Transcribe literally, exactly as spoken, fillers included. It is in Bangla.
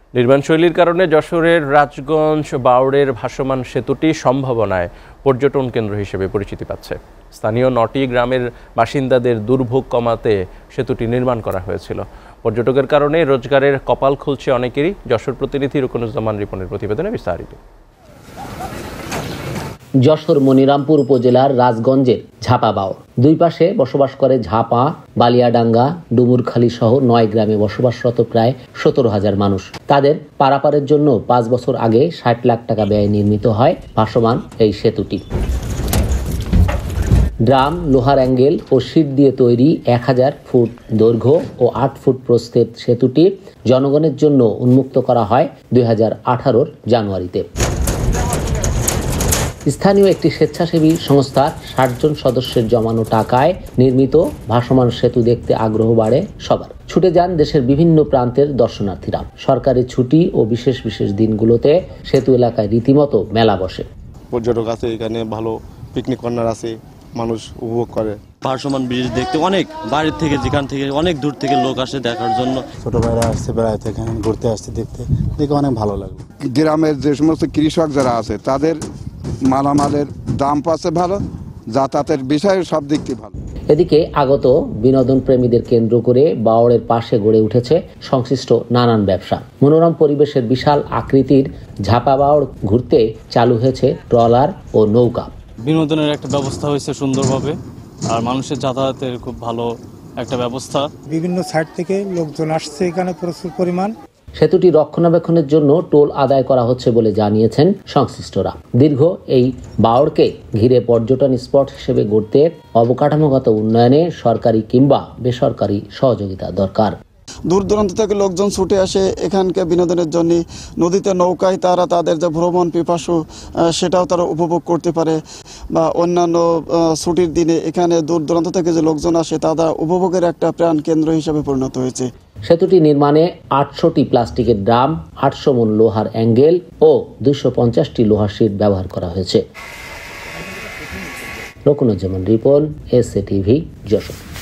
নির্মাণশৈলীর কারণে যশোরের রাজগঞ্জ বাওড়ের ভাসমান সেতুটি সম্ভাবনায় পর্যটন কেন্দ্র হিসেবে পরিচিতি পাচ্ছে। স্থানীয় নটি গ্রামের বাসিন্দাদের দুর্ভোগ কমাতে সেতুটি নির্মাণ করা হয়েছিল। পর্যটকের কারণে রোজগারের কপাল খুলছে অনেকেরই। যশোর প্রতিনিধি রুকনুজ্জামান রিপনের প্রতিবেদনে বিস্তারিত। যশোর মনিরামপুর উপজেলার রাজগঞ্জের ঝাপাবাও দুই পাশে বসবাস করে ঝাপা, বালিয়াডাঙ্গা, ডুমুরখালী সহ নয় গ্রামে বসবাসরত প্রায় সতেরো হাজার মানুষ। তাদের পারাপারের জন্য পাঁচ বছর আগে ষাট লাখ টাকা ব্যয়ে নির্মিত হয় ভাসমান এই সেতুটি। ড্রাম, লোহার অ্যাঙ্গেল ও শীট দিয়ে তৈরি এক হাজার ফুট দৈর্ঘ্য ও আট ফুট প্রস্থের সেতুটি জনগণের জন্য উন্মুক্ত করা হয় দুই হাজার আঠারোর জানুয়ারিতে। স্থানীয় একটি স্বেচ্ছাসেবী সংস্থার ষাট জন সদস্যের জমানো টাকায় নির্মিত ভাসমান সেতু দেখতে আগ্রহ বাড়ে সবার। ছুটে যান দেশের বিভিন্ন প্রান্তের দর্শনার্থীরা। সরকারি ছুটি ও বিশেষ বিশেষ দিনগুলোতে সেতু এলাকায় রীতিমতো মেলা বসে। পর্যটক আছে, এখানে ভালো পিকনিক কর্নার আছে, মানুষ উপভোগ করে। ভাসমান ব্রিজ দেখতে অনেক বাড়ির থেকে যেখান থেকে অনেক দূর থেকে লোক আসে দেখার জন্য। ছোট ভাইরা আসছে বেড়াতে, এখানে ঘুরতে আসছে, দেখতে দেখে অনেক ভালো লাগলো। গ্রামের যে সমস্ত কৃষক যারা আছে তাদের মালামালের দাম পাচ্ছে ভালো, যাতায়াতের বিষয়ে সব দিক থেকে ভালো। এদিকে আগত বিনোদন প্রেমীদের কেন্দ্র করে বাওড়ের পাশে গড়ে উঠেছে সংশ্লিষ্ট নানান ব্যবসা। মনোরম পরিবেশের বিশাল আকৃতির ঝাপা বাওড় ঘুরতে চালু হয়েছে ট্রলার ও নৌকা। বিনোদনের একটা ব্যবস্থা হয়েছে সুন্দরভাবে, আর মানুষের যাতায়াতের খুব ভালো একটা ব্যবস্থা। বিভিন্ন সাইড থেকে লোকজন আসছে এখানে প্রচুর পরিমাণ। সেতুটি রক্ষণাবেক্ষণের জন্য টোল আদায় করা হচ্ছে বলে জানিয়েছেন সংশ্লিষ্টরা। দীর্ঘ এই বাওড়কে ঘিরে পর্যটন স্পট হিসেবে গড়তে অবকাঠামোগত উন্নয়নে সরকারি কিংবা বেসরকারি সহযোগিতা দরকার। দূর দূরান্ত থেকে লোকজন ছুটে আসে এখানকার বিনোদনের জন্য। নদীতে নৌকায় তারা তাদের যে ভ্রমণ পিপাসু সেটাও তারা উপভোগ করতে পারে, বা অন্যান্য ছুটির দিনে এখানে দূর দূরান্ত থেকে যে লোকজন আসে তারা উপভোগের একটা প্রাণ কেন্দ্র হিসেবে পরিণত হয়েছে। সেতুটি নির্মাণে আটশোটি প্লাস্টিকের ড্রাম, আটশো মন লোহার অ্যাঙ্গেল ও দুইশো পঞ্চাশটি লোহার শিট ব্যবহার করা হয়েছে। Ruknuzzaman Ripon, S A TV, Jessore.